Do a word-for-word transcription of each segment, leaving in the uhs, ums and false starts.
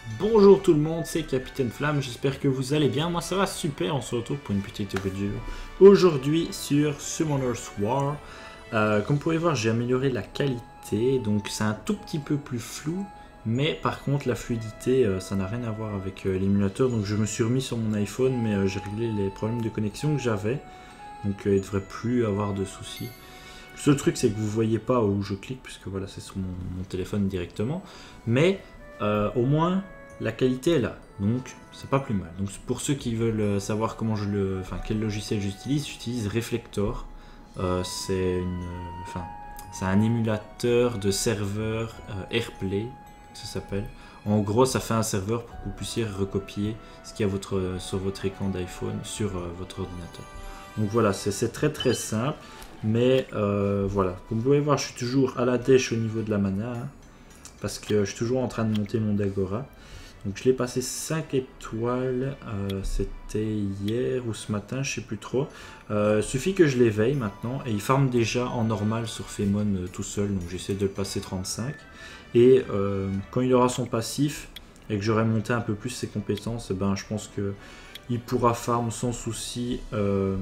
Bonjour tout le monde, c'est Capitaine Flamme, j'espère que vous allez bien. Moi ça va super, on se retrouve pour une petite vidéo aujourd'hui sur Summoner's War. Euh, comme vous pouvez voir, j'ai amélioré la qualité, donc c'est un tout petit peu plus flou, mais par contre la fluidité, euh, ça n'a rien à voir avec euh, l'émulateur. Donc je me suis remis sur mon iPhone, mais euh, j'ai réglé les problèmes de connexion que j'avais, donc euh, il ne devrait plus avoir de soucis. Le seul truc, c'est que vous ne voyez pas où je clique, puisque voilà, c'est sur mon, mon téléphone directement, mais euh, au moins la qualité est là, donc c'est pas plus mal. Donc pour ceux qui veulent savoir comment je le, enfin quel logiciel j'utilise, j'utilise Reflector. Euh, c'est une, enfin c'est un émulateur de serveur euh, AirPlay, ça s'appelle. En gros, ça fait un serveur pour que vous puissiez recopier ce qu'il y a votre, sur votre écran d'iPhone sur euh, votre ordinateur. Donc voilà, c'est très très simple. Mais euh, voilà, comme vous pouvez voir, je suis toujours à la dèche au niveau de la mana, hein, parce que je suis toujours en train de monter mon Dagora. Donc je l'ai passé cinq étoiles, euh, c'était hier ou ce matin, je sais plus trop. Euh, suffit que je l'éveille maintenant, et il farme déjà en normal sur Femon euh, tout seul, donc j'essaie de le passer trente-cinq. Et euh, quand il aura son passif, et que j'aurai monté un peu plus ses compétences, eh ben, je pense que il pourra farm sans souci. Euh...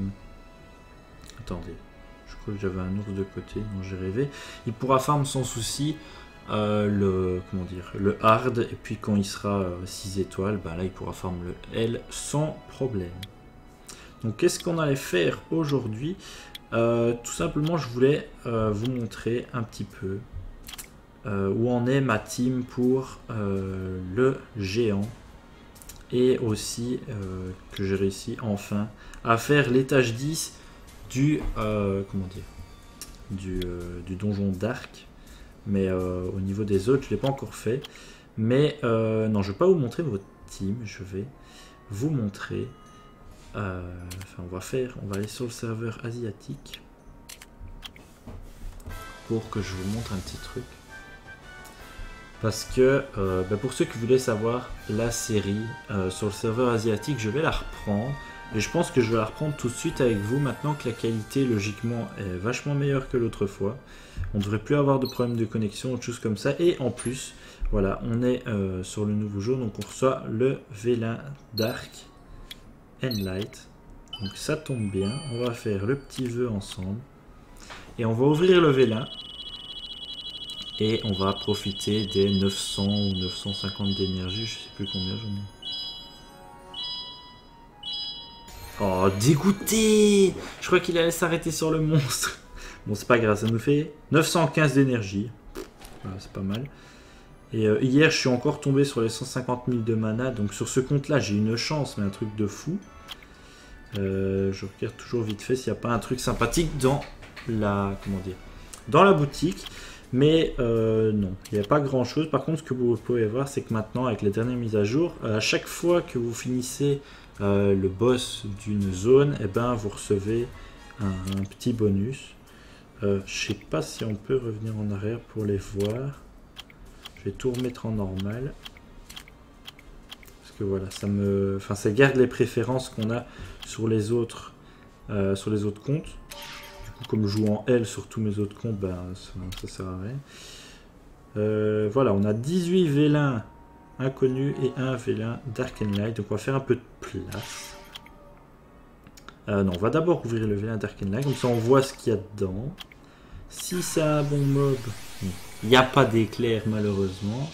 Attendez. Je crois que j'avais un ours de côté, non j'ai rêvé. Il pourra farm sans souci euh, le comment dire le hard, et puis quand il sera euh, six étoiles, bah là il pourra farm le L sans problème. Donc qu'est-ce qu'on allait faire aujourd'hui? euh, Tout simplement, je voulais euh, vous montrer un petit peu euh, où en est ma team pour euh, le géant, et aussi euh, que j'ai réussi enfin à faire l'étage dix du euh, comment dire du, euh, du donjon d'Arc, mais euh, au niveau des autres je l'ai pas encore fait. Mais euh, non, je vais pas vous montrer votre team, je vais vous montrer euh, enfin on va faire on va aller sur le serveur asiatique pour que je vous montre un petit truc, parce que euh, bah pour ceux qui voulaient savoir la série euh, sur le serveur asiatique, je vais la reprendre. Et je pense que je vais la reprendre tout de suite avec vous, maintenant que la qualité logiquement est vachement meilleure que l'autre fois. On ne devrait plus avoir de problème de connexion, autre chose comme ça. Et en plus, voilà, on est euh, sur le nouveau jeu, donc on reçoit le vélin Dark and Light. Donc ça tombe bien, on va faire le petit vœu ensemble. Et on va ouvrir le vélin. Et on va profiter des neuf cents ou neuf cent cinquante d'énergie, je sais plus combien j'en ai. Oh, dégoûté! Je crois qu'il allait s'arrêter sur le monstre. Bon, c'est pas grave, ça nous fait neuf cent quinze d'énergie. Voilà, c'est pas mal. Et euh, hier, je suis encore tombé sur les cent cinquante mille de mana. Donc sur ce compte-là, j'ai une chance, mais un truc de fou. Euh, je regarde toujours vite fait s'il n'y a pas un truc sympathique dans la, comment dire, dans la boutique. Mais euh, non, il n'y a pas grand-chose. Par contre, ce que vous pouvez voir, c'est que maintenant, avec les dernières mises à jour, à chaque fois que vous finissez Euh, le boss d'une zone, et eh ben vous recevez un, un petit bonus. Euh, je sais pas si on peut revenir en arrière pour les voir. Je vais tout remettre en normal. Parce que voilà, ça me, enfin ça garde les préférences qu'on a sur les autres, euh, sur les autres comptes. Du coup, comme je joue en L sur tous mes autres comptes, ben ça, ça sert à rien. Euh, voilà, on a dix-huit vélins inconnu et un vélin Dark and Light. Donc on va faire un peu de place. Euh, non, on va d'abord ouvrir le vélin Dark and Light, comme ça on voit ce qu'il y a dedans. Si c'est un bon mob, il n'y a pas d'éclair malheureusement.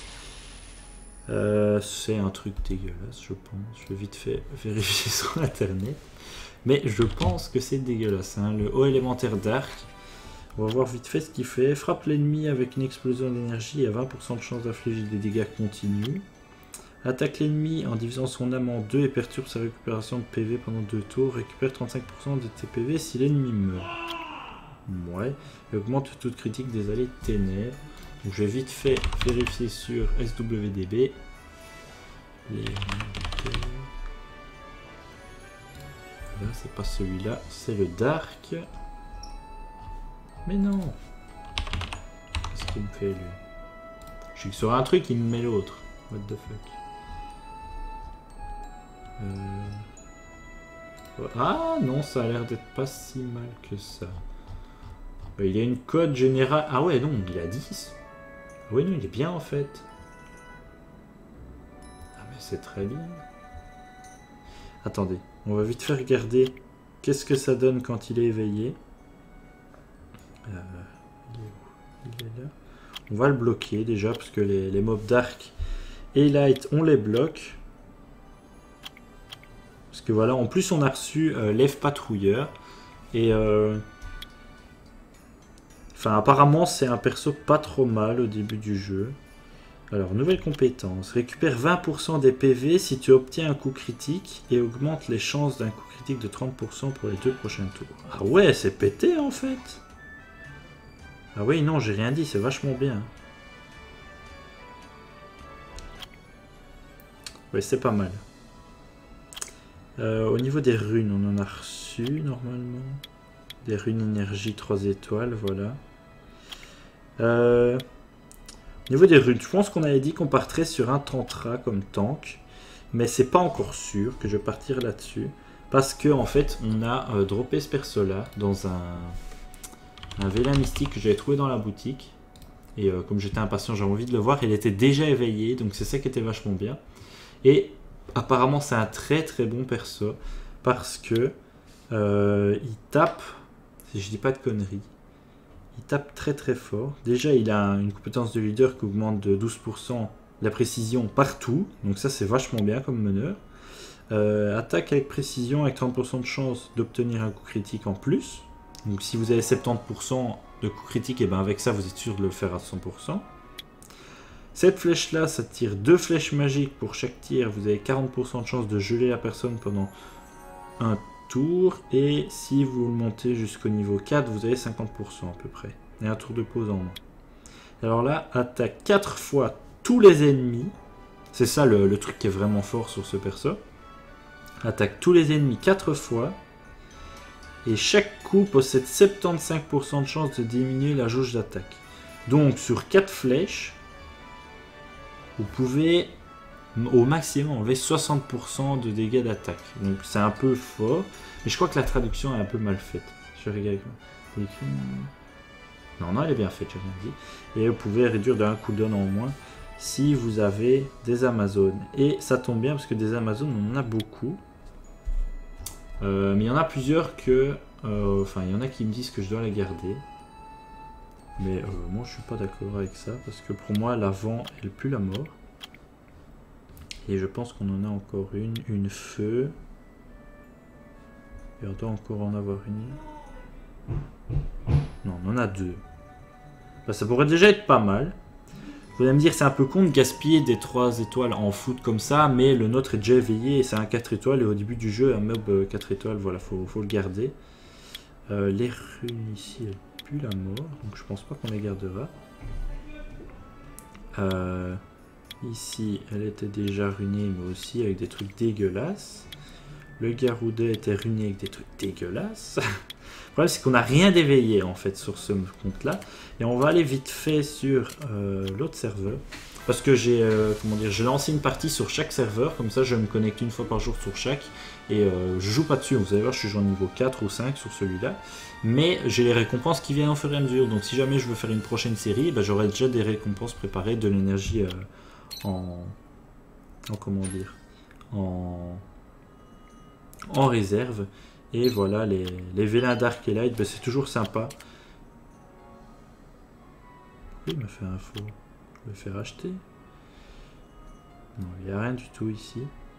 Euh, c'est un truc dégueulasse, je pense. Je vais vite fait vérifier sur internet. Mais je pense que c'est dégueulasse, hein. Le haut élémentaire Dark. On va voir vite fait ce qu'il fait. Frappe l'ennemi avec une explosion d'énergie et a vingt pour cent de chance d'infliger des dégâts continus. Attaque l'ennemi en divisant son âme en deux et perturbe sa récupération de P V pendant deux tours. Récupère trente-cinq pour cent de tes P V si l'ennemi meurt. Ouais. Et augmente le taux de critique des allées de ténèbres. Donc je vais vite fait vérifier sur S W D B. Les... Là, c'est pas celui-là, c'est le Dark. Mais non! Qu'est-ce qu'il me fait lui? Je suis sur un truc, il me met l'autre. What the fuck? Euh... Ah non, ça a l'air d'être pas si mal que ça. Bah, il y a une code générale. Ah ouais, non, il a dix. Ah ouais, non, il est bien en fait. c'est très bien. Attendez, on va vite faire regarder qu'est-ce que ça donne quand il est éveillé. Euh, il est où? Il est là. On va le bloquer déjà parce que les, les mobs Dark et Light, on les bloque. Parce que voilà, en plus on a reçu euh, l'Elfe Patrouilleur. Et euh... enfin, apparemment c'est un perso pas trop mal au début du jeu. Alors, nouvelle compétence. Récupère vingt pour cent des P V si tu obtiens un coup critique et augmente les chances d'un coup critique de trente pour cent pour les deux prochains tours. Ah ouais, c'est pété en fait. Ah oui, non, j'ai rien dit, c'est vachement bien. Ouais, c'est pas mal. Euh, au niveau des runes, on en a reçu normalement. Des runes énergie trois étoiles, voilà. Euh... Au niveau des runes, je pense qu'on avait dit qu'on partirait sur un Tantra comme tank. Mais c'est pas encore sûr que je vais partir là-dessus. Parce que en fait, on a euh, droppé ce perso-là dans un, un vélin mystique que j'avais trouvé dans la boutique. Et euh, comme j'étais impatient, j'avais envie de le voir. Il était déjà éveillé, donc c'est ça qui était vachement bien. Et apparemment, c'est un très très bon perso. Parce que euh, il tape, si je dis pas de conneries, il tape très très fort. Déjà, il a une compétence de leader qui augmente de douze pour cent la précision partout. Donc ça, c'est vachement bien comme meneur. Euh, attaque avec précision avec trente pour cent de chance d'obtenir un coup critique en plus. Donc si vous avez soixante-dix pour cent de coup critique, et ben avec ça, vous êtes sûr de le faire à cent pour cent. Cette flèche-là, ça tire deux flèches magiques pour chaque tir. Vous avez quarante pour cent de chance de geler la personne pendant un tour. Et si vous le montez jusqu'au niveau quatre, vous avez cinquante pour cent à peu près. Et un tour de pause en moins. Alors là, attaque quatre fois tous les ennemis. C'est ça le, le truc qui est vraiment fort sur ce perso. Attaque tous les ennemis quatre fois. Et chaque coup possède soixante-quinze pour cent de chance de diminuer la jauge d'attaque. Donc sur quatre flèches, vous pouvez au maximum enlever soixante pour cent de dégâts d'attaque. Donc c'est un peu fort. Mais je crois que la traduction est un peu mal faite. Je regarde. Non, non, elle est bien faite, j'ai rien dit. Et vous pouvez réduire d'un cooldown en moins si vous avez des Amazones. Et ça tombe bien parce que des Amazones, on en a beaucoup. Euh, mais il y en a plusieurs que... Euh, enfin, il y en a qui me disent que je dois les garder. Mais euh, moi, je suis pas d'accord avec ça. Parce que pour moi, l'avant, elle pue la mort. Et je pense qu'on en a encore une. Une feu. Et on doit encore en avoir une. Non, on en a deux. Bah, ça pourrait déjà être pas mal. Vous allez me dire, c'est un peu con de gaspiller des trois étoiles en foot comme ça, mais le nôtre est déjà éveillé et c'est un quatre étoiles. Et au début du jeu, un mob quatre étoiles, voilà, faut, faut le garder. Euh, les runes ici, elles puent la mort, donc je pense pas qu'on les gardera. Euh, ici, elle était déjà runée, mais aussi avec des trucs dégueulasses. Le Garuda était ruiné avec des trucs dégueulasses. Le problème, c'est qu'on n'a rien d'éveillé en fait sur ce compte-là. Et on va aller vite fait sur euh, l'autre serveur. Parce que j'ai euh, comment dire, j'ai lancé une partie sur chaque serveur. Comme ça, je me connecte une fois par jour sur chaque. Et euh, je joue pas dessus. Vous allez voir, je suis genre niveau quatre ou cinq sur celui-là. Mais j'ai les récompenses qui viennent au fur et à mesure. Donc si jamais je veux faire une prochaine série, ben, j'aurai déjà des récompenses préparées, de l'énergie euh, en... en... comment dire en... en réserve. Et voilà, les, les vélins Dark et Light, ben c'est toujours sympa. Pourquoi il m'a fait un faux? Je vais faire acheter. Non, il n'y a rien du tout ici.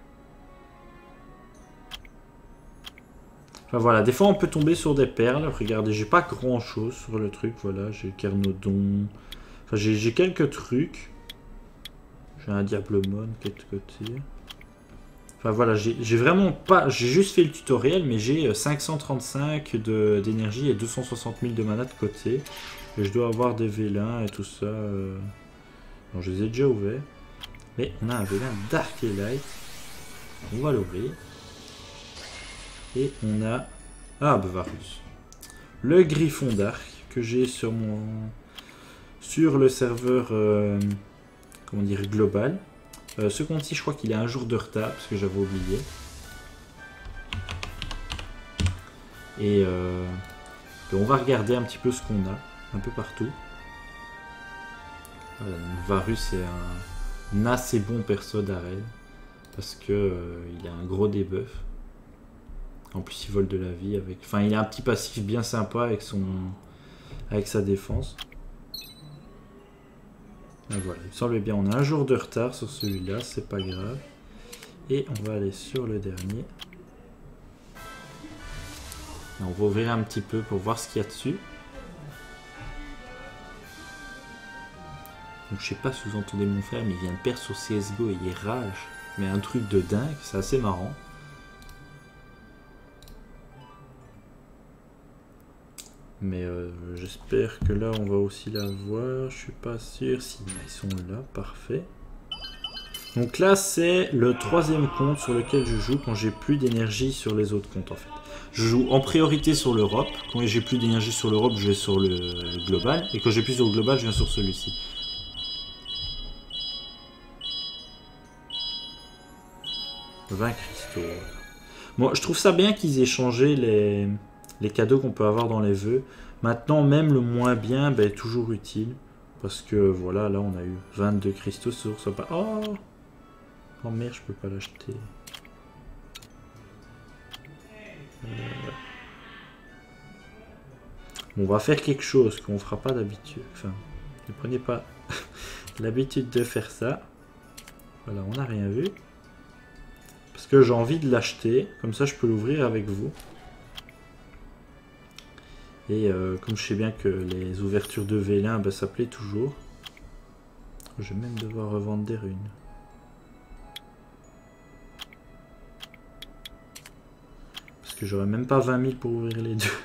Enfin voilà, des fois on peut tomber sur des perles. Regardez, j'ai pas grand chose sur le truc. Voilà, j'ai Carnodon. Enfin, j'ai quelques trucs. J'ai un Diablemon qui est de côté. Enfin voilà, j'ai vraiment pas... J'ai juste fait le tutoriel, mais j'ai cinq cent trente-cinq d'énergie et deux cent soixante mille de mana de côté. Et je dois avoir des vélins et tout ça. Euh... Non, je les ai déjà ouverts. Mais on a un vélin Dark et Light. On va l'ouvrir. Et on a... Ah, Bavarus. Le Griffon Dark que j'ai sur mon... Sur le serveur... Euh... Comment dire, global. Euh, ce compte-ci, je crois qu'il a un jour de retard, parce que j'avais oublié. Et euh, on va regarder un petit peu ce qu'on a, un peu partout. Voilà, Varus est un, un assez bon perso d'arène. Parce que euh, il a un gros debuff. En plus, il vole de la vie avec. Enfin, il a un petit passif bien sympa avec son, avec sa défense. Et voilà, il me semblait bien. On a un jour de retard sur celui-là, c'est pas grave. Et on va aller sur le dernier. Et on va ouvrir un petit peu pour voir ce qu'il y a dessus. Donc je sais pas si vous entendez mon frère, mais il vient de perdre sur C S G O et il rage. Mais un truc de dingue, c'est assez marrant. Mais euh, j'espère que là on va aussi la voir. Je suis pas sûr. Si ils sont là, parfait. Donc là c'est le troisième compte sur lequel je joue quand j'ai plus d'énergie sur les autres comptes en fait. Je joue en priorité sur l'Europe. Quand j'ai plus d'énergie sur l'Europe, je vais sur le, le global. Et quand j'ai plus sur le global, je viens sur celui-ci. vingt cristaux. Bon, je trouve ça bien qu'ils aient changé les, les cadeaux qu'on peut avoir dans les vœux. Maintenant, même le moins bien ben, est toujours utile. Parce que voilà, là on a eu vingt-deux cristaux sur ça. Oh, oh merde, je peux pas l'acheter. Euh... Bon, on va faire quelque chose qu'on fera pas d'habitude. Enfin, ne prenez pas l'habitude de faire ça. Voilà, on n'a rien vu. Parce que j'ai envie de l'acheter, comme ça je peux l'ouvrir avec vous. Et euh, comme je sais bien que les ouvertures de Vélin, ben, ça plaît toujours. Je vais même devoir revendre des runes. Parce que j'aurais même pas vingt mille pour ouvrir les deux.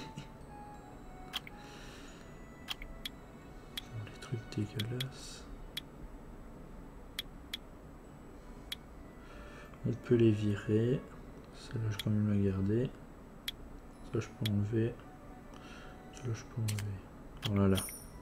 Les trucs dégueulasses. On peut les virer. Celle-là, je peux quand même la garder. Ça, je peux enlever. Celle-là, je peux enlever. Voilà.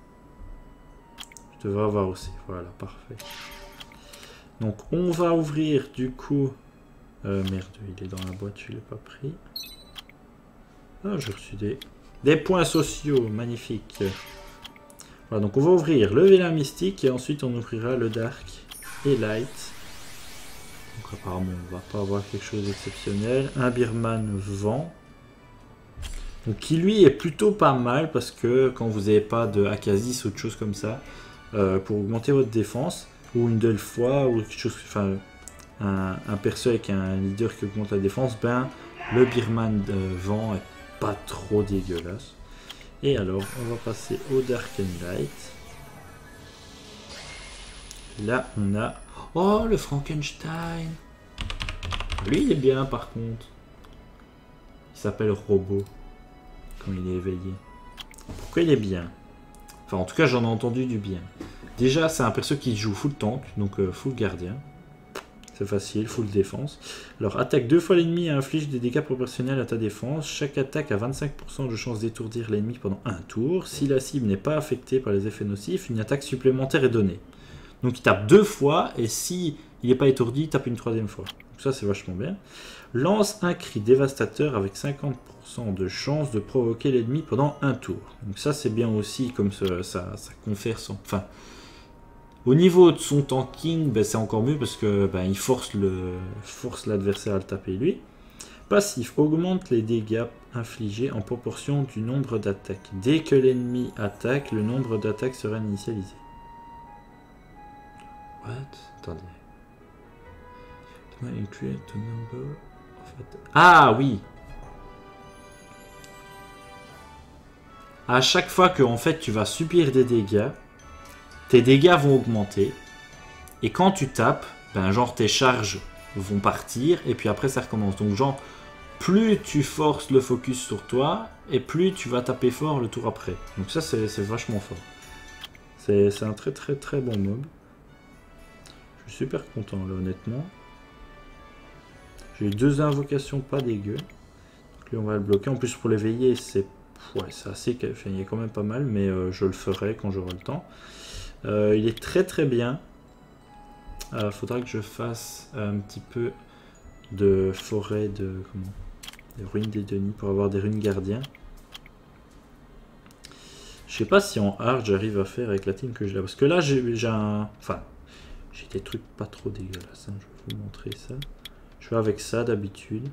Je devrais avoir aussi. Voilà, parfait. Donc, on va ouvrir du coup. Euh, merde, il est dans la boîte, je ne l'ai pas pris. Ah, j'ai reçu des, des points sociaux. Magnifique. Voilà, donc on va ouvrir le Vélin Mystique et ensuite on ouvrira le Dark et Light. Donc apparemment on va pas avoir quelque chose d'exceptionnel. Un Birman Vent. Donc qui lui est plutôt pas mal parce que quand vous n'avez pas de Akasis ou autre chose comme ça, euh, pour augmenter votre défense, ou une Delphois ou quelque chose, enfin un, un perso avec un leader qui augmente la défense, ben le Birman Vent est pas trop dégueulasse. Et alors on va passer au Dark and Light. Là on a... Oh, le Frankenstein. Lui, il est bien, par contre. Il s'appelle Robot. Quand il est éveillé. Pourquoi il est bien? Enfin, en tout cas, j'en ai entendu du bien. Déjà, c'est un perso qui joue full tank, donc euh, full gardien. C'est facile, full défense. Alors, attaque deux fois l'ennemi et inflige des dégâts proportionnels à ta défense. Chaque attaque a vingt-cinq pour cent de chance d'étourdir l'ennemi pendant un tour. Si la cible n'est pas affectée par les effets nocifs, une attaque supplémentaire est donnée. Donc il tape deux fois et si il n'est pas étourdi, il tape une troisième fois. Donc ça c'est vachement bien. Lance un cri dévastateur avec cinquante pour cent de chance de provoquer l'ennemi pendant un tour. Donc ça c'est bien aussi comme ça, ça, ça confère son... Enfin, au niveau de son tanking, ben, c'est encore mieux parce que ben, il force le force l'adversaire à le taper lui. Passif, augmente les dégâts infligés en proportion du nombre d'attaques. Dès que l'ennemi attaque, le nombre d'attaques sera initialisé. What? Attendez. Ah oui. À chaque fois que en fait tu vas subir des dégâts, tes dégâts vont augmenter. Et quand tu tapes, ben genre tes charges vont partir et puis après ça recommence. Donc genre plus tu forces le focus sur toi et plus tu vas taper fort le tour après. Donc ça c'est vachement fort. C'est un très très très bon mob. Je suis super content là honnêtement. J'ai eu deux invocations pas dégueu. Donc lui on va le bloquer. En plus pour l'éveiller c'est ouais, assez... Enfin, il est quand même pas mal mais euh, je le ferai quand j'aurai le temps. Euh, il est très très bien. Il euh, faudra que je fasse un petit peu de forêt de... Comment des ruines des Denis pour avoir des ruines gardiens. Je sais pas si en hard j'arrive à faire avec la team que j'ai là. Parce que là j'ai un... Enfin... J'ai des trucs pas trop dégueulasses, hein. Je vais vous montrer ça. Je fais avec ça d'habitude.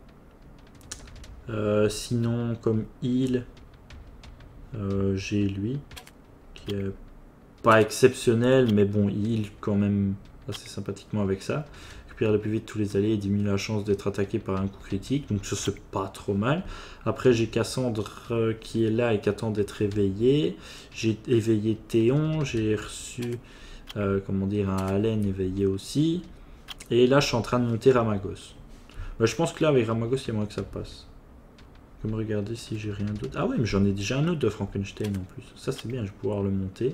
Euh, sinon, comme heal, euh, j'ai lui, qui est pas exceptionnel, mais bon, heal quand même assez sympathiquement avec ça. Récupère le plus vite tous les alliés et diminue la chance d'être attaqué par un coup critique, donc ça c'est pas trop mal. Après j'ai Cassandre euh, qui est là et qui attend d'être éveillé. J'ai éveillé Théon, j'ai reçu euh, comment dire un Allen éveillé aussi. Et là je suis en train de monter Ramagos. Bah, je pense que là avec Ramagos il y a moins que ça passe. Je vais me regarder si j'ai rien d'autre. Ah ouais, mais j'en ai déjà un autre de Frankenstein en plus. Ça c'est bien, je vais pouvoir le monter.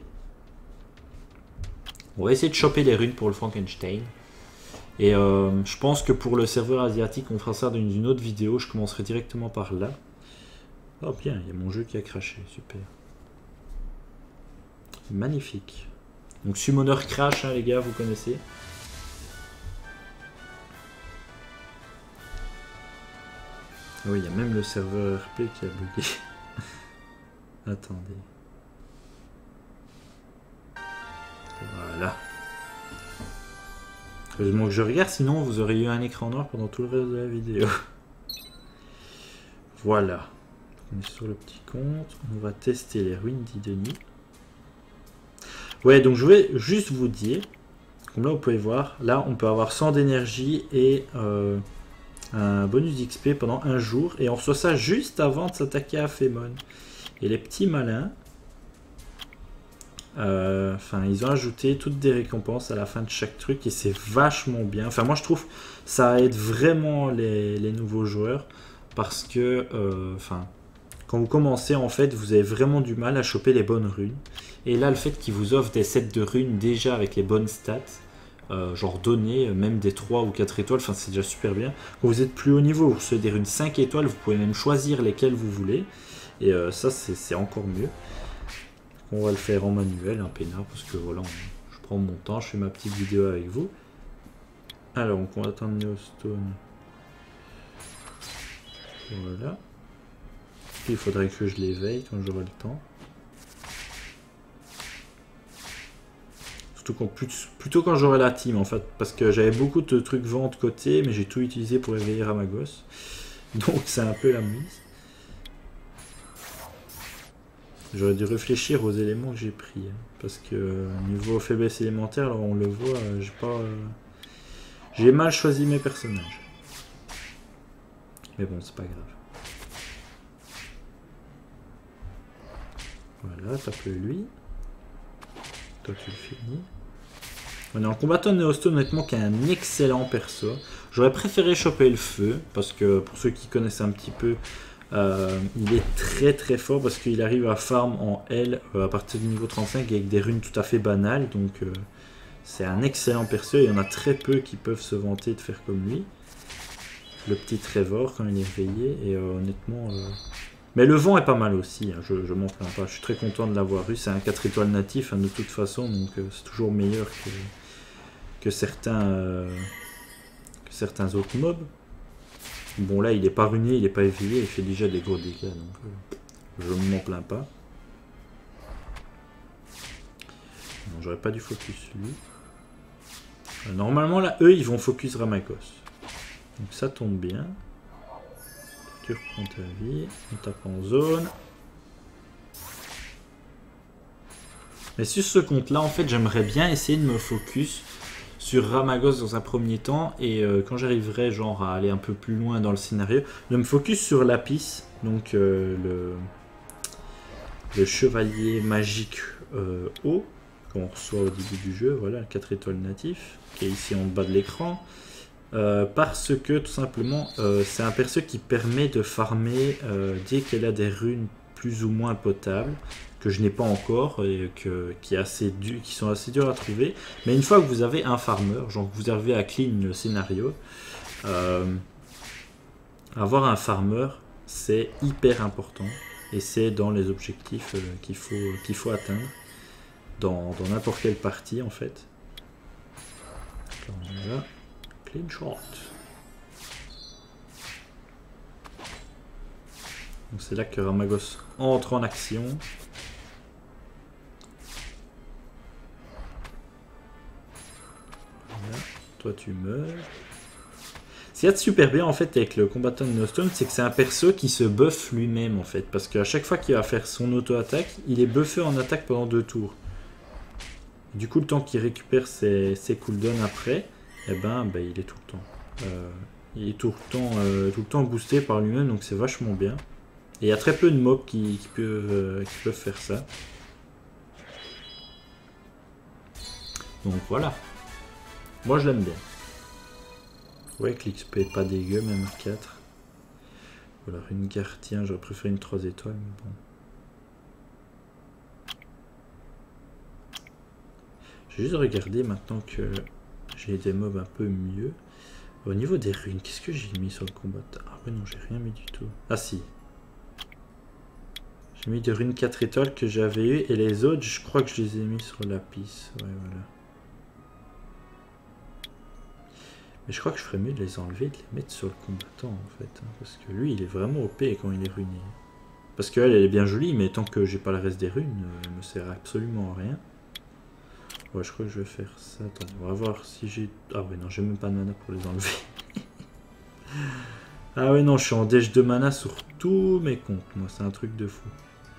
On va essayer de choper les runes pour le Frankenstein. Et euh, je pense que pour le serveur asiatique, on fera ça dans une autre vidéo. Je commencerai directement par là. Oh bien, il y a mon jeu qui a craché. Super. Magnifique. Donc Summoner Crash, hein, les gars, vous connaissez. Oui, il y a même le serveur R P qui a bugué. Attendez. Voilà. Heureusement que je regarde, sinon vous aurez eu un écran noir pendant tout le reste de la vidéo. Voilà. On est sur le petit compte. On va tester les ruines d'Idenis. Ouais, donc je vais juste vous dire, comme là vous pouvez voir, là on peut avoir cent d'énergie et euh, un bonus d'X P pendant un jour. Et on reçoit ça juste avant de s'attaquer à Fémon. Et les petits malins, euh, enfin ils ont ajouté toutes des récompenses à la fin de chaque truc et c'est vachement bien. Enfin moi je trouve ça aide vraiment les, les nouveaux joueurs parce que euh, enfin quand vous commencez en fait vous avez vraiment du mal à choper les bonnes runes. Et là le fait qu'ils vous offrent des sets de runes déjà avec les bonnes stats, euh, genre données, même des trois ou quatre étoiles, enfin c'est déjà super bien. Quand vous êtes plus haut niveau, vous recevez des runes cinq étoiles, vous pouvez même choisir lesquelles vous voulez. Et euh, ça c'est encore mieux. On va le faire en manuel, un peinard, parce que voilà, on, je prends mon temps, je fais ma petite vidéo avec vous. Alors, on va attendre Neostone. Voilà. Puis il faudrait que je l'éveille quand j'aurai le temps. Surtout quand, plutôt quand j'aurai la team, en fait, parce que j'avais beaucoup de trucs vente côté, mais j'ai tout utilisé pour éveiller Ramagos. Donc c'est un peu la mise. J'aurais dû réfléchir aux éléments que j'ai pris, hein, parce que euh, niveau faiblesse élémentaire, alors on le voit, euh, j'ai pas, euh, j'ai mal choisi mes personnages. Mais bon, c'est pas grave. Voilà, tape lui. Toi tu le finis. On est en combattant Neostone, honnêtement, qui est un excellent perso. J'aurais préféré choper le feu, parce que pour ceux qui connaissent un petit peu. Euh, il est très très fort parce qu'il arrive à farm en L euh, à partir du niveau trente-cinq avec des runes tout à fait banales, donc euh, c'est un excellent perso. Il y en a très peu qui peuvent se vanter de faire comme lui, le petit Trevor quand il est réveillé. Et euh, honnêtement euh... mais le vent est pas mal aussi, hein, je, je m'en plains pas, je suis très content de l'avoir eu. C'est un quatre étoiles natif, hein, de toute façon, donc euh, c'est toujours meilleur que, que, certains, euh, que certains autres mobs. Bon là il est pas ruiné, il est pas éveillé, il fait déjà des gros dégâts, donc euh, je ne m'en plains pas. Non, j'aurais pas dû focus lui. Euh, normalement là eux ils vont focus Ramagos. Donc ça tombe bien. Tu reprends ta vie, on tape en zone. Mais sur ce compte là en fait j'aimerais bien essayer de me focus sur Ramagos dans un premier temps, et euh, quand j'arriverai genre à aller un peu plus loin dans le scénario, de me focus sur Lapis, donc euh, le, le chevalier magique euh, haut, qu'on reçoit au début du jeu, voilà, le quatre étoiles natif, qui est ici en bas de l'écran, euh, parce que tout simplement euh, c'est un perso qui permet de farmer euh, dès qu'elle a des runes plus ou moins potables, que je n'ai pas encore et que, qui, est assez dur, qui sont assez durs à trouver. Mais une fois que vous avez un farmer, genre que vous arrivez à clean le scénario, euh, avoir un farmer, c'est hyper important. Et c'est dans les objectifs euh, qu'il faut, qu'il faut atteindre, dans n'importe quelle partie en fait. Voilà. Clean shot. Donc c'est là que Ramagos entre en action. toi tu meurs. Ce qu'il y a de super bien en fait avec le combattant de No Stone, c'est que c'est un perso qui se buff lui-même en fait. Parce qu'à chaque fois qu'il va faire son auto-attaque, il est buffé en attaque pendant deux tours. Du coup, le temps qu'il récupère ses, ses cooldowns après, eh ben, ben il est tout le temps. Euh, il est tout le temps, euh, tout le temps boosté par lui-même, donc c'est vachement bien. Et il y a très peu de mobs qui, qui, peuvent, euh, qui peuvent faire ça. Donc voilà. Moi je l'aime bien. Ouais, que l'X P est pas dégueu, même à quatre. Ou alors une Gartien, j'aurais préféré une trois étoiles, mais bon. J'ai juste regardé maintenant que j'ai des mobs un peu mieux. Au niveau des runes, qu'est-ce que j'ai mis sur le combat? Ah ouais non, j'ai rien mis du tout. Ah si. J'ai mis des runes quatre étoiles que j'avais eu et les autres, je crois que je les ai mis sur Lapis. Ouais, voilà. Mais je crois que je ferais mieux de les enlever et de les mettre sur le combattant en fait. Hein, parce que lui, il est vraiment O P quand il est ruiné. Parce qu'elle, elle est bien jolie, mais tant que j'ai pas le reste des runes, elle me sert absolument à rien. Ouais, je crois que je vais faire ça. Attends, on va voir si j'ai... Ah ouais, non, j'ai même pas de mana pour les enlever. Ah ouais, non, je suis en déj de mana sur tous mes comptes. Moi, c'est un truc de fou.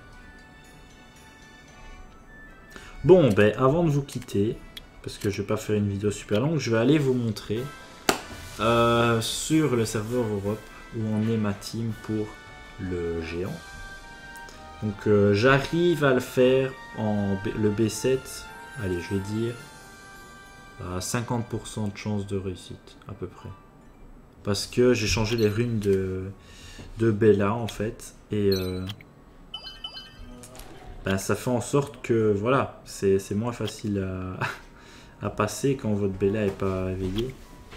Bon, ben, avant de vous quitter, parce que je vais pas faire une vidéo super longue, je vais aller vous montrer euh, sur le serveur Europe où on est ma team pour le géant. Donc, euh, j'arrive à le faire en B le B sept. Allez, je vais dire à cinquante pour cent de chance de réussite, à peu près. Parce que j'ai changé les runes de, de Bella, en fait. Et euh, ben, ça fait en sorte que, voilà, c'est moins facile à, à passer quand votre Bella n'est pas éveillée.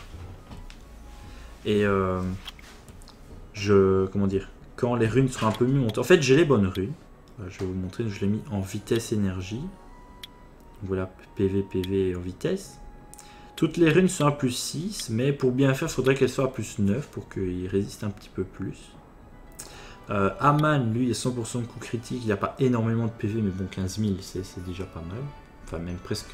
Et euh, je, comment dire, quand les runes seront un peu mieux montées. En fait, j'ai les bonnes runes. Je vais vous montrer, je l'ai mis en vitesse énergie. Voilà, P V, P V en vitesse. Toutes les runes sont à plus six, mais pour bien faire, il faudrait qu'elles soient à plus neuf pour qu'ils résistent un petit peu plus. Euh, Aman, lui, il est cent pour cent de coup critique. Il n'a pas énormément de P V, mais bon, quinze mille, c'est déjà pas mal. Enfin, même presque...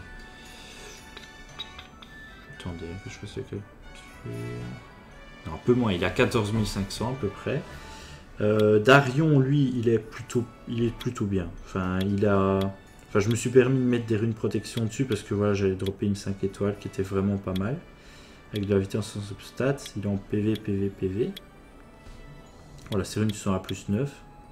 Attendez, que je fasse que... Non, un peu moins, il a quatorze mille cinq cents à peu près. Euh, Darion, lui, il est plutôt, il est plutôt bien. Enfin, il a... Enfin, je me suis permis de mettre des runes protection dessus parce que voilà, j'avais droppé une cinq étoiles qui était vraiment pas mal. Avec de la vitesse sans substats, il est en P V, P V, P V. Voilà, ces runes sont à plus neuf.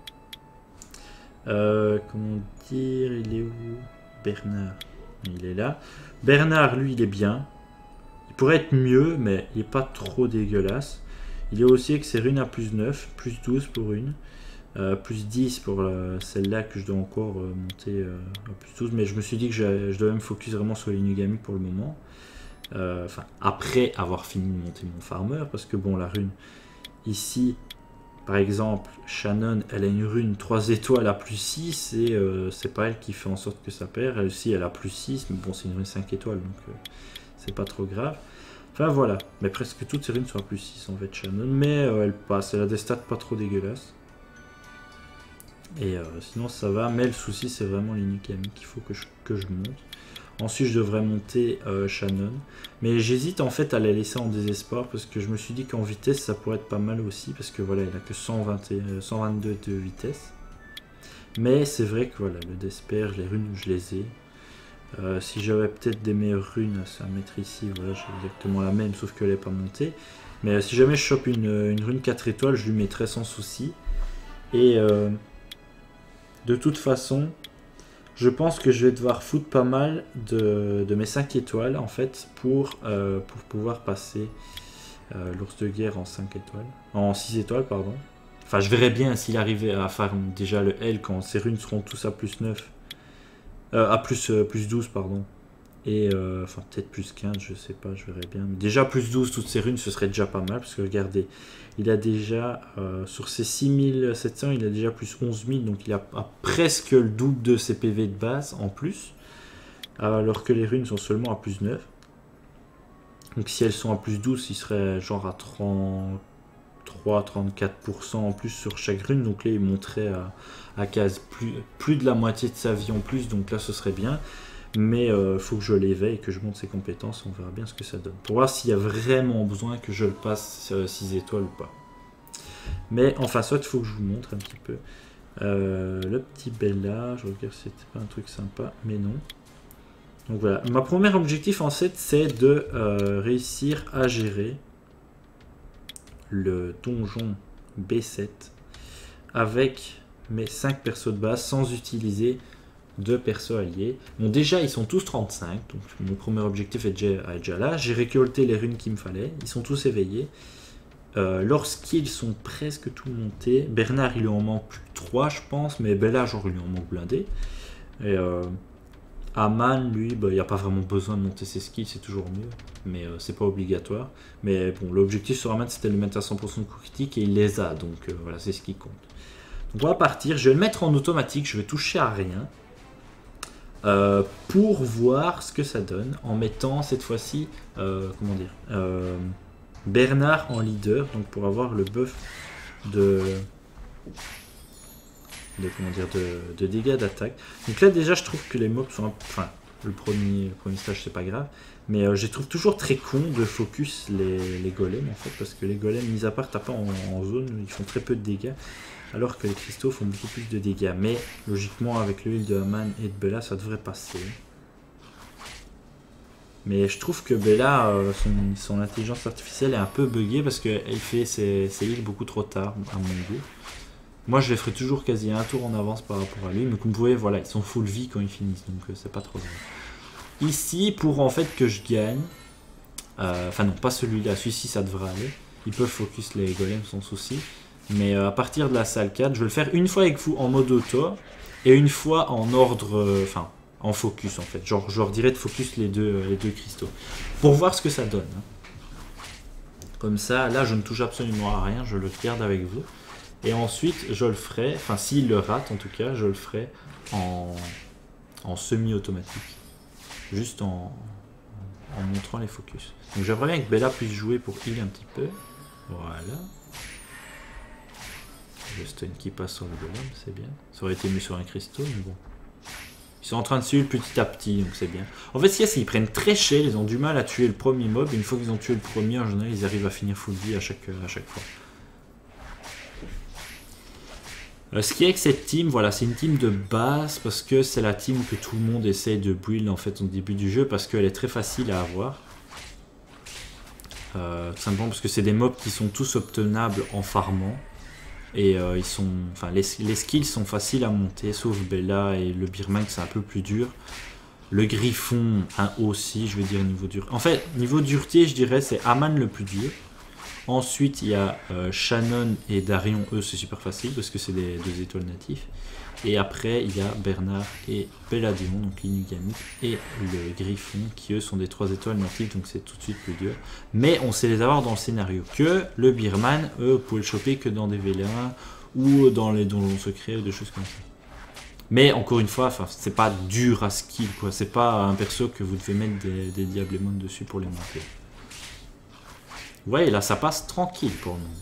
Euh, comment dire, il est où? Bernard. Il est là. Bernard, lui, il est bien. Il pourrait être mieux, mais il n'est pas trop dégueulasse. Il est aussi avec ses runes à plus neuf, plus douze pour une. Euh, plus dix pour euh, celle-là que je dois encore euh, monter euh, à plus douze, mais je me suis dit que je, je devais me focus vraiment sur l'Inugami pour le moment. Euh, enfin, après avoir fini de monter mon farmer, parce que bon, la rune ici, par exemple, Shannon, elle a une rune trois étoiles à plus six, et euh, c'est pas elle qui fait en sorte que ça perd. Elle aussi, elle a plus six, mais bon, c'est une rune cinq étoiles, donc euh, c'est pas trop grave. Enfin voilà, mais presque toutes ces runes sont à plus six en fait, Shannon, mais euh, elle passe, elle a des stats pas trop dégueulasses. Et euh, sinon ça va, mais le souci c'est vraiment l'Inukami qu'il faut que je, que je monte. Ensuite je devrais monter euh, Shannon. Mais j'hésite en fait à la laisser en désespoir parce que je me suis dit qu'en vitesse ça pourrait être pas mal aussi. Parce que voilà, il a que cent vingt et, euh, cent vingt-deux de vitesse. Mais c'est vrai que voilà, le Desper, les runes je les ai. Euh, si j'avais peut-être des meilleures runes à mettre ici, voilà, j'ai exactement la même sauf qu'elle n'est pas montée. Mais euh, si jamais je chope une, une rune quatre étoiles, je lui mettrai sans souci. Et... Euh, de toute façon, je pense que je vais devoir foutre pas mal de, de mes cinq étoiles en fait pour, euh, pour pouvoir passer euh, l'ours de guerre en cinq étoiles, en six étoiles pardon. Enfin je verrai bien s'il arrivait à faire déjà le L quand ces runes seront tous à plus neuf, euh, à plus, euh, plus douze pardon. Et euh, enfin peut-être plus quinze, je sais pas, je verrai bien. Mais déjà plus douze, toutes ces runes, ce serait déjà pas mal. Parce que regardez, il a déjà, euh, sur ses six mille sept cents, il a déjà plus onze mille. Donc il a, a presque le double de ses P V de base en plus. Alors que les runes sont seulement à plus neuf. Donc si elles sont à plus douze, il serait genre à trente-trois à trente-quatre pour cent en plus sur chaque rune. Donc là il monterait à, à quasi plus, plus de la moitié de sa vie en plus. Donc là ce serait bien. Mais il euh, faut que je l'éveille et que je monte ses compétences. On verra bien ce que ça donne. Pour voir s'il y a vraiment besoin que je le passe euh, six étoiles ou pas. Mais enfin, soit il faut que je vous montre un petit peu. Euh, le petit Bella, je regarde si c'était pas un truc sympa, mais non. Donc voilà, ma premier objectif en fait, c'est de euh, réussir à gérer le donjon B sept avec mes cinq persos de base sans utiliser de persos alliés. Bon, déjà ils sont tous trente-cinq, donc mon premier objectif est déjà, est déjà là. J'ai récolté les runes qu'il me fallait, ils sont tous éveillés. Euh, leurs skills sont presque tous montés. Bernard il lui en manque plus que trois je pense, mais Bella genre il lui en manque blindé. Et euh, Aman lui, il bah, n'y a pas vraiment besoin de monter ses skills, c'est toujours mieux, mais euh, c'est pas obligatoire. Mais bon, l'objectif sur Aman c'était de le mettre à cent pour cent de coup critique et il les a, donc euh, voilà, c'est ce qui compte. Donc on va partir, je vais le mettre en automatique, je vais toucher à rien. Euh, pour voir ce que ça donne en mettant cette fois-ci euh, comment dire euh, Bernard en leader, donc pour avoir le buff de de comment dire de, de dégâts d'attaque. Donc là déjà je trouve que les mobs sont un... enfin le premier, le premier stage c'est pas grave, mais euh, je les trouve toujours très con de focus les, les golems en fait, parce que les golems mis à part tapant en, en zone ils font très peu de dégâts, alors que les cristaux font beaucoup plus de dégâts. Mais logiquement avec le heal de Aman et de Bella ça devrait passer. Mais je trouve que Bella, euh, son, son intelligence artificielle est un peu buggée parce qu'elle fait ses, ses heals beaucoup trop tard à mon goût. Moi je les ferai toujours quasi un tour en avance par rapport à lui, mais comme vous voyez voilà ils sont full vie quand ils finissent, donc euh, c'est pas trop grave. Ici pour en fait que je gagne, euh, enfin non pas celui-là, celui-ci ça devrait aller, ils peuvent focus les golems sans souci. Mais euh, à partir de la salle quatre, je vais le faire une fois avec vous en mode auto et une fois en ordre, enfin euh, en focus en fait. Genre je leur dirais de focus les deux, euh, les deux cristaux pour voir ce que ça donne. Hein. Comme ça, là je ne touche absolument à rien, je le garde avec vous. Et ensuite je le ferai, enfin s'il le rate en tout cas, je le ferai en, en semi-automatique. Juste en, en montrant les focus. Donc j'aimerais bien que Bella puisse jouer pour heal un petit peu. Voilà. Le stun qui passe sur le golem, c'est bien. Ça aurait été mieux sur un cristaux, mais bon. Ils sont en train de suivre petit à petit, donc c'est bien. En fait, ce qu'il y a, c'est qu'ils prennent très cher, ils ont du mal à tuer le premier mob. Et une fois qu'ils ont tué le premier, en général, ils arrivent à finir full vie à chaque, à chaque fois. Euh, ce qui est avec cette team, voilà, c'est une team de base parce que c'est la team que tout le monde essaye de build en fait au début du jeu parce qu'elle est très facile à avoir. Euh, tout simplement parce que c'est des mobs qui sont tous obtenables en farmant. Et euh, ils sont, enfin, les, les skills sont faciles à monter, sauf Bella et le Birman, c'est un peu plus dur. Le Griffon, hein, aussi, je vais dire niveau dur. En fait, niveau dureté, je dirais, c'est Aman le plus dur. Ensuite, il y a euh, Shannon et Darion, eux, c'est super facile parce que c'est des deux étoiles natifs. Et après, il y a Bernard et Belladeon, donc l'Inugami, et le Griffon, qui eux sont des trois étoiles natifs, donc c'est tout de suite plus dur. Mais on sait les avoir dans le scénario. Que le Birman, eux, vous pouvez le choper que dans des V L un ou dans les donjons secrets ou des choses comme ça. Mais encore une fois, c'est pas dur à skill, quoi. C'est pas un perso que vous devez mettre des, des Diablemon dessus pour les monter. Vous voyez, là, ça passe tranquille pour nous.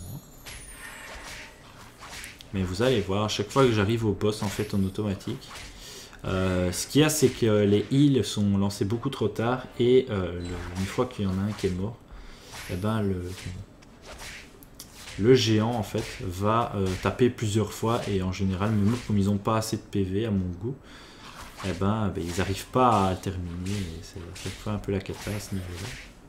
Mais vous allez voir, à chaque fois que j'arrive au boss en fait en automatique, euh, ce qu'il y a c'est que les heals sont lancés beaucoup trop tard et euh, le, une fois qu'il y en a un qui est mort, et ben le, le géant en fait va euh, taper plusieurs fois et en général, même comme ils n'ont pas assez de P V à mon goût, et ben, ben ils n'arrivent pas à terminer et c'est chaque fois un peu la cata à ce niveau-là.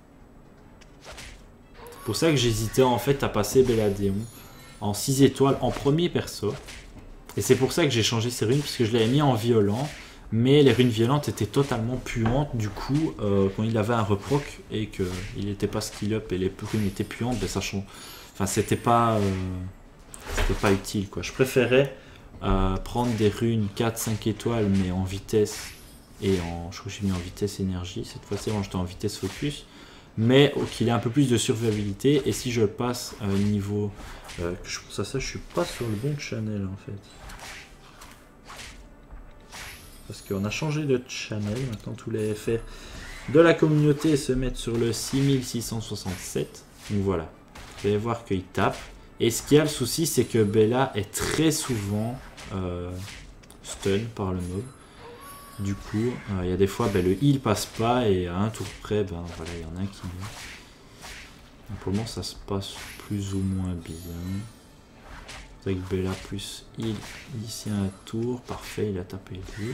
C'est pour ça que j'hésitais en fait à passer Belladeon en six étoiles en premier perso. Et c'est pour ça que j'ai changé ces runes, parce que je l'avais mis en violent. Mais les runes violentes étaient totalement puantes. Du coup, euh, quand il avait un reproc et qu'il n'était pas skill up et les runes étaient puantes, ben ça change. Enfin, c'était pas, euh, c'était pas utile, quoi. Je préférais euh, prendre des runes quatre cinq étoiles, mais en vitesse. Et en. Je crois que j'ai mis en vitesse énergie. Cette fois-ci, avant j'étais en vitesse focus. Mais qu'il ait un peu plus de survivabilité. Et si je passe à un niveau. Euh, je pense à ça, je suis pas sur le bon channel en fait. Parce qu'on a changé de channel, maintenant tous les F R de la communauté se mettent sur le six mille six cent soixante-sept. Donc voilà, vous allez voir qu'il tape. Et ce qu'il y a le souci, c'est que Bella est très souvent euh, stun par le mob. Du coup, il euh, y a des fois, ben, le heal passe pas et à un tour près, ben voilà, il y en a un qui meurt. Donc, pour le moment, ça se passe plus ou moins bien. Avec Bella plus heal d'ici un tour, parfait, il a tapé lui.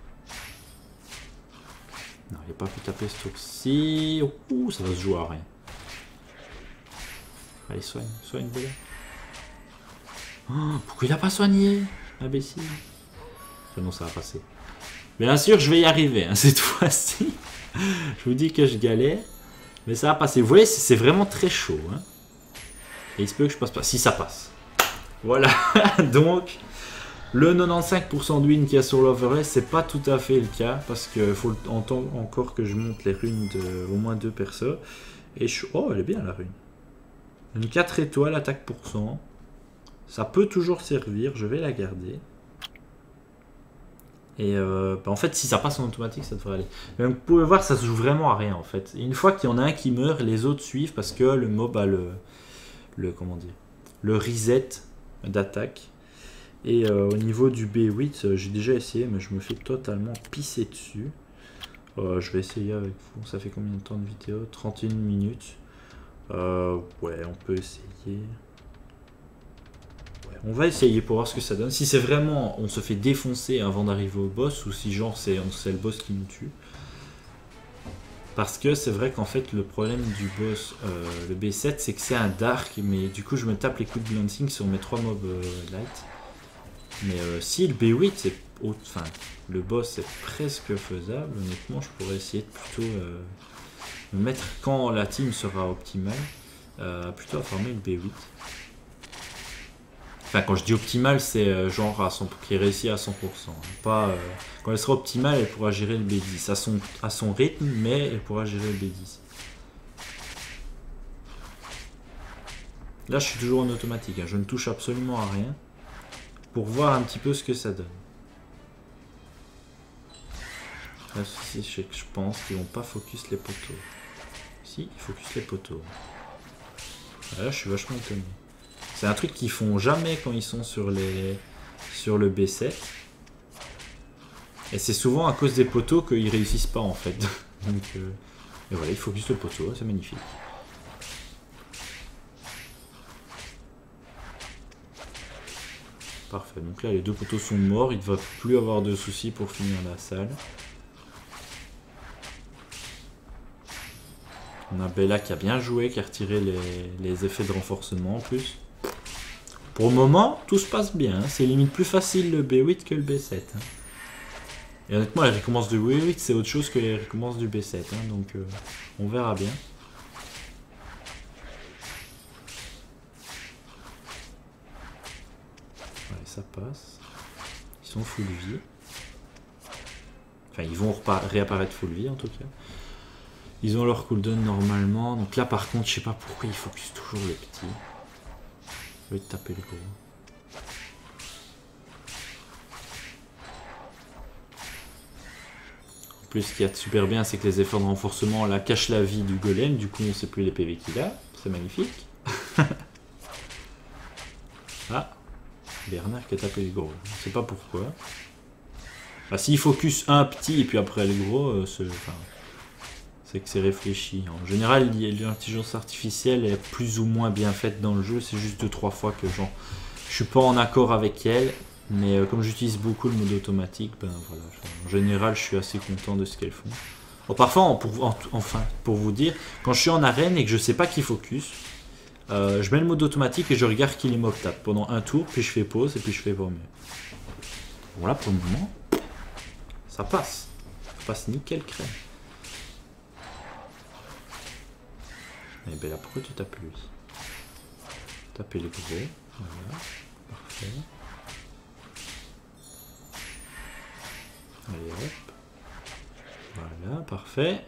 Non, il n'a pas pu taper ce tour-ci. Ouh, ça va se jouer à rien. Allez, soigne, soigne Bella. Oh, pourquoi il n'a pas soigné, imbécile? Non, ça va passer. Bien sûr, je vais y arriver hein, cette fois-ci. Je vous dis que je galère. Mais ça va passer. Vous voyez, c'est vraiment très chaud. Hein. Et il se peut que je passe pas. Si ça passe. Voilà. Donc, le quatre-vingt-quinze pour cent de win qu'il y a sur l'overlay, c'est pas tout à fait le cas. Parce qu'il faut encore que je monte les runes de au moins deux persos. Et je... Oh, elle est bien la rune. Une quatre étoiles, attaque pour cent. Ça peut toujours servir. Je vais la garder. Et euh, bah en fait, si ça passe en automatique, ça devrait aller. Mais vous pouvez voir, ça se joue vraiment à rien en fait. Et une fois qu'il y en a un qui meurt, les autres suivent parce que le mob a le, le comment dire, le reset d'attaque. Et euh, au niveau du B huit, euh, j'ai déjà essayé, mais je me fais totalement pisser dessus. Euh, je vais essayer avec vous. Ça fait combien de temps de vidéo? trente et une minutes. Euh, ouais, on peut essayer. On va essayer pour voir ce que ça donne. Si c'est vraiment, on se fait défoncer avant d'arriver au boss, ou si genre c'est le boss qui nous tue. Parce que c'est vrai qu'en fait le problème du boss, euh, le B sept, c'est que c'est un dark, mais du coup je me tape les coups de glancing sur mes trois mobs euh, light. Mais euh, si le B huit, c'est, enfin le boss est presque faisable, honnêtement je pourrais essayer de plutôt euh, me mettre quand la team sera optimale, euh, plutôt à farmer le B huit. Enfin, quand je dis optimal, c'est euh, genre à cent, qui réussit à cent pour cent. Pas, euh, quand elle sera optimale, elle pourra gérer le B dix à son, à son rythme, mais elle pourra gérer le B dix. Là, je suis toujours en automatique. Hein. Je ne touche absolument à rien pour voir un petit peu ce que ça donne. Là, c'est que je pense qu'ils vont pas focus les poteaux. Si, ils focus les poteaux. Là, je suis vachement étonné. C'est un truc qu'ils font jamais quand ils sont sur, les, sur le B sept. Et c'est souvent à cause des poteaux qu'ils réussissent pas en fait. Donc, euh, et voilà, ils focus le poteau, c'est magnifique. Parfait, donc là les deux poteaux sont morts, il ne va plus avoir de soucis pour finir la salle. On a Bella qui a bien joué, qui a retiré les, les effets de renforcement en plus. Pour le moment, tout se passe bien. Hein. C'est limite plus facile le B huit que le B sept. Hein. Et honnêtement, les récompenses du B huit, c'est autre chose que les récompenses du B sept. Hein. Donc, euh, on verra bien. Allez, ça passe. Ils sont full vie. Enfin, ils vont réapparaître full vie en tout cas. Ils ont leur cooldown normalement. Donc là, par contre, je sais pas pourquoi ils focus toujours le petit. Je vais te taper le gros. En plus, ce qu'il y a de super bien, c'est que les efforts de renforcement là cachent la vie du golem. Du coup, on ne sait plus les P V qu'il a. C'est magnifique. Ah, Bernard qui a tapé le gros. Je ne sais pas pourquoi. Enfin, s'il focus un petit et puis après le gros, euh, c'est enfin, que c'est réfléchi. En général, l'intelligence artificielle est plus ou moins bien faite dans le jeu. C'est juste deux trois fois que genre, je suis pas en accord avec elle. Mais euh, comme j'utilise beaucoup le mode automatique, ben voilà. En général, je suis assez content de ce qu'elles font. Bon, parfois, pour, en, enfin, pour vous dire, quand je suis en arène et que je sais pas qui focus, euh, je mets le mode automatique et je regarde qui les mobs tapent pendant un tour, puis je fais pause et puis je fais pas mieux. Voilà, pour le moment, ça passe. Ça passe nickel crème. Et ben là, pourquoi tu tapes lui? Taper les gros. Voilà. Parfait. Allez hop. Voilà, parfait.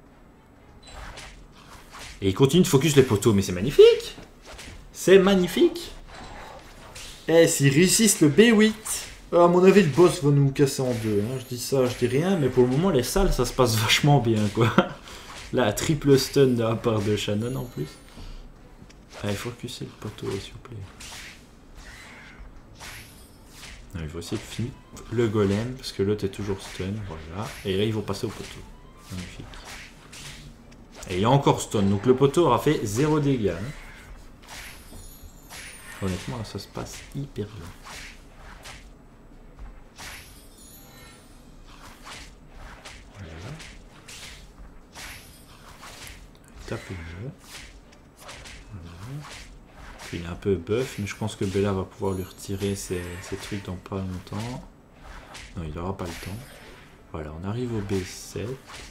Et il continue de focus les poteaux, mais c'est magnifique. C'est magnifique. Eh, s'ils réussissent le B huit, à mon avis, le boss va nous casser en deux. Hein. Je dis ça, je dis rien, mais pour le moment, les salles, ça se passe vachement bien, quoi. Là, triple stun de la part de Shannon en plus. Allez, focuser le poteau, s'il vous plaît. Non, il faut essayer de finir le golem, parce que l'autre est toujours stun, voilà. Et là, ils vont passer au poteau. Magnifique. Et il y a encore stun, donc le poteau aura fait zéro dégâts. Hein. Honnêtement, là, ça se passe hyper bien. Voilà. Tape le jeu. Voilà. Puis il est un peu buff, mais je pense que Bella va pouvoir lui retirer ses, ses trucs dans pas longtemps. Non, il n'aura pas le temps. Voilà, on arrive au B sept.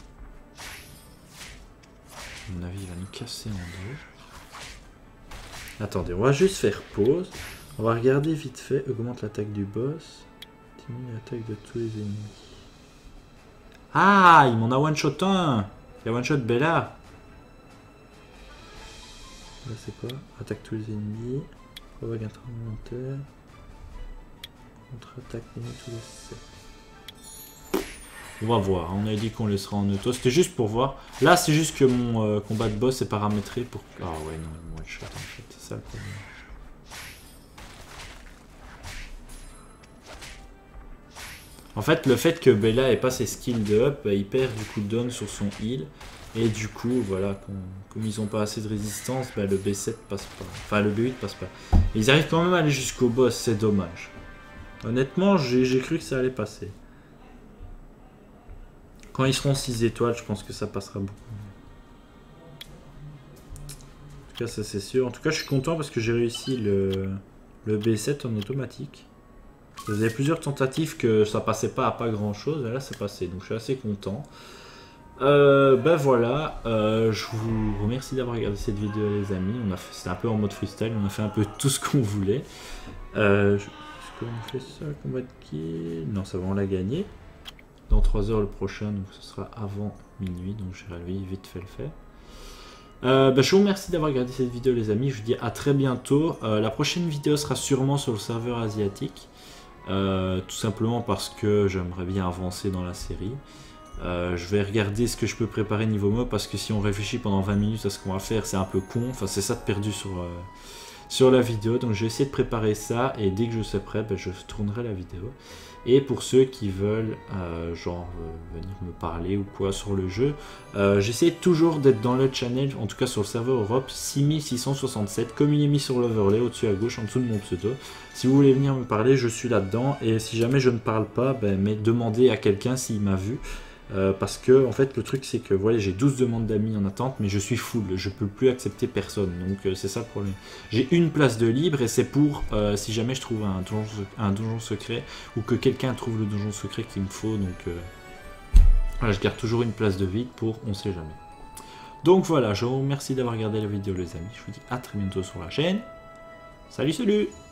À mon avis, il va nous casser en deux. Attendez, on va juste faire pause. On va regarder vite fait. Augmente l'attaque du boss. Diminue l'attaque de tous les ennemis. Ah, il m'en a one-shot un. Il a one-shot Bella. Là, c'est quoi? Attaque tous les ennemis. Provoque un tremblement. Contre-attaque tous les sept. On va voir, on a dit qu'on laissera en auto, c'était juste pour voir. Là c'est juste que mon euh, combat de boss est paramétré pour... Ah ouais non, one shot en fait, c'est ça le problème. En fait le fait que Bella ait pas ses skills de up, bah, il perd du coup de down sur son heal. Et du coup voilà, comme, comme ils ont pas assez de résistance, bah, le B sept passe pas. Enfin le B huit passe pas. Et ils arrivent quand même à aller jusqu'au boss, c'est dommage. Honnêtement j'ai cru que ça allait passer. Quand ils seront six étoiles, je pense que ça passera beaucoup. En tout cas, ça c'est sûr. En tout cas, je suis content parce que j'ai réussi le, le B sept en automatique. Il y avait plusieurs tentatives que ça passait pas à pas grand chose. Et là, c'est passé. Donc, je suis assez content. Euh, ben voilà. Euh, je vous remercie d'avoir regardé cette vidéo, les amis. C'était un peu en mode freestyle. On a fait un peu tout ce qu'on voulait. Euh, Est-ce qu'on fait ça? Combat de kill? Non, ça va, on l'a gagné. Dans trois heures le prochain, donc ce sera avant minuit, donc je vais vite fait le faire. Euh, bah, je vous remercie d'avoir regardé cette vidéo, les amis. Je vous dis à très bientôt. Euh, la prochaine vidéo sera sûrement sur le serveur asiatique, euh, tout simplement parce que j'aimerais bien avancer dans la série. Euh, je vais regarder ce que je peux préparer niveau mob, parce que si on réfléchit pendant vingt minutes à ce qu'on va faire, c'est un peu con. Enfin, c'est ça de perdu sur, euh, sur la vidéo. Donc je vais essayer de préparer ça, et dès que je serai prêt, bah, je tournerai la vidéo. Et pour ceux qui veulent euh, genre euh, venir me parler ou quoi sur le jeu, euh, j'essaie toujours d'être dans le channel, en tout cas sur le serveur Europe six mille six cent soixante-sept, comme il est mis sur l'overlay au-dessus à gauche en dessous de mon pseudo. Si vous voulez venir me parler, je suis là-dedans, et si jamais je ne parle pas, ben, mais demandez à quelqu'un s'il m'a vu. Euh, parce que en fait le truc c'est que voilà, j'ai douze demandes d'amis en attente, mais je suis full, je peux plus accepter personne, donc euh, c'est ça le problème. J'ai une place de libre, et c'est pour euh, si jamais je trouve un donjon, un donjon secret, ou que quelqu'un trouve le donjon secret qu'il me faut, donc euh, voilà, je garde toujours une place de vide pour on sait jamais. Donc voilà, je vous remercie d'avoir regardé la vidéo, les amis. Je vous dis à très bientôt sur la chaîne. Salut salut.